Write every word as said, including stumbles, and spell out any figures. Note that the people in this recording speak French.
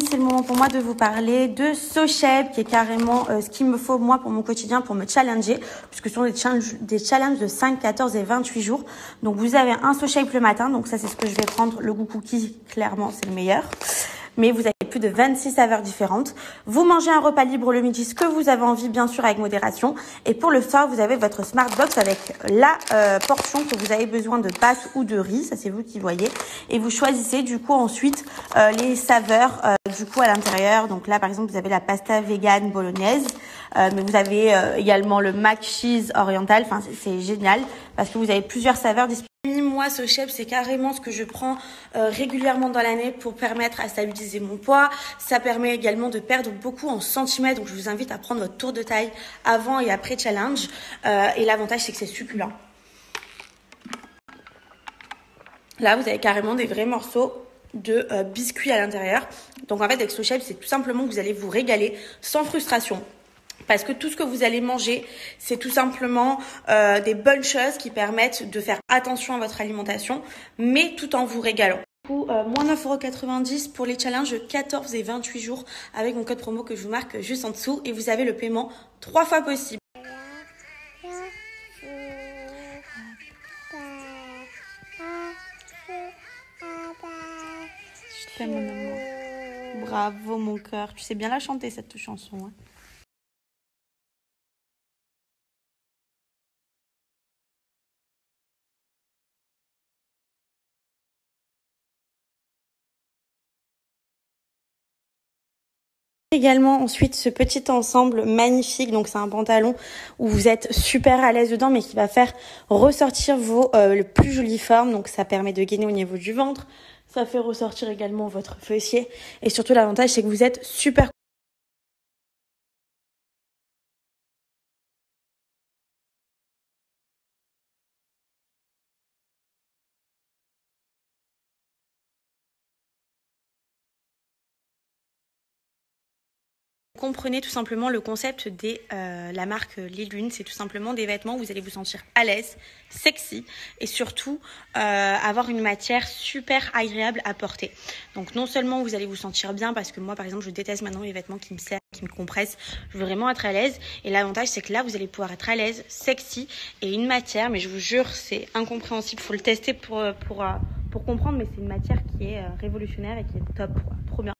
c'est le moment pour moi de vous parler de SoShape, qui est carrément euh, ce qu'il me faut moi pour mon quotidien, pour me challenger, puisque ce sont des challenges, des challenges de cinq, quatorze et vingt-huit jours. Donc vous avez un SoShape le matin, donc ça c'est ce que je vais prendre. Le goût cookie, clairement c'est le meilleur. Mais vous avez plus de vingt-six saveurs différentes. Vous mangez un repas libre le midi, ce que vous avez envie, bien sûr, avec modération. Et pour le soir, vous avez votre Smart Box avec la euh, portion que vous avez besoin de pâtes ou de riz. Ça, c'est vous qui voyez. Et vous choisissez, du coup, ensuite, euh, les saveurs, euh, du coup, à l'intérieur. Donc là, par exemple, vous avez la pasta vegan bolognaise. Euh, mais vous avez euh, également le mac cheese oriental. Enfin, c'est génial parce que vous avez plusieurs saveurs disponibles. Moi, SoShape, c'est carrément ce que je prends euh, régulièrement dans l'année pour permettre à stabiliser mon poids. Ça permet également de perdre beaucoup en centimètres. Donc, je vous invite à prendre votre tour de taille avant et après challenge. Euh, et l'avantage, c'est que c'est succulent. Là, vous avez carrément des vrais morceaux de euh, biscuits à l'intérieur. Donc, en fait, avec SoShape, c'est tout simplement que vous allez vous régaler sans frustration. Parce que tout ce que vous allez manger, c'est tout simplement euh, des bonnes choses qui permettent de faire attention à votre alimentation, mais tout en vous régalant. Du coup, euh, moins neuf euros quatre-vingt-dix pour les challenges quatorze et vingt-huit jours avec mon code promo que je vous marque juste en dessous. Et vous avez le paiement trois fois possible. Je t'aime, mon amour. Bravo, mon cœur. Tu sais bien la chanter, cette chanson, hein. Également ensuite ce petit ensemble magnifique, donc c'est un pantalon où vous êtes super à l'aise dedans mais qui va faire ressortir vos euh, le plus jolies formes, donc ça permet de gainer au niveau du ventre, ça fait ressortir également votre fessier et surtout l'avantage c'est que vous êtes super Comprenez tout simplement le concept de euh, la marque Les Lunes. C'est tout simplement des vêtements où vous allez vous sentir à l'aise, sexy et surtout euh, avoir une matière super agréable à porter. Donc non seulement vous allez vous sentir bien parce que moi par exemple je déteste maintenant les vêtements qui me serrent, qui me compressent. Je veux vraiment être à l'aise et l'avantage c'est que là vous allez pouvoir être à l'aise, sexy et une matière, mais je vous jure c'est incompréhensible, il faut le tester pour, pour, pour comprendre, mais c'est une matière qui est révolutionnaire et qui est top, quoi. Trop bien.